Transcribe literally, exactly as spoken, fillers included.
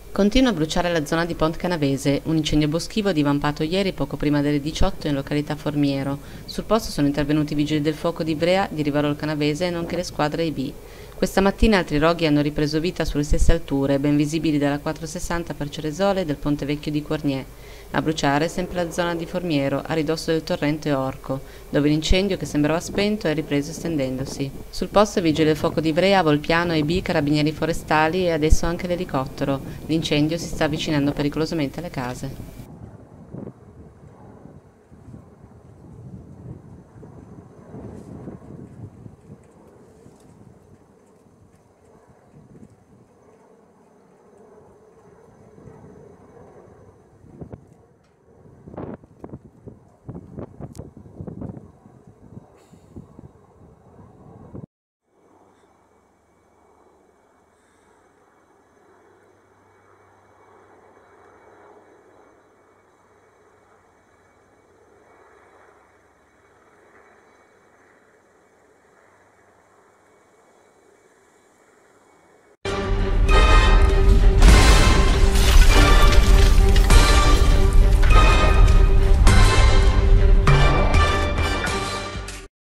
Continua a bruciare la zona di Ponte Canavese, un incendio boschivo divampato ieri poco prima delle diciotto in località Formiero. Sul posto sono intervenuti i vigili del fuoco di Ivrea, di Rivarolo Canavese, nonché le squadre I B. Questa mattina altri roghi hanno ripreso vita sulle stesse alture, ben visibili dalla quattrocentosessanta per Ceresole e del Ponte Vecchio di Cornier. A bruciare sempre la zona di Formiero, a ridosso del torrente Orco, dove l'incendio che sembrava spento è ripreso estendendosi. Sul posto vigili del fuoco di Ivrea, Volpiano, I B, carabinieri forestali e adesso anche l'elicottero. L'incendio si sta avvicinando pericolosamente alle case.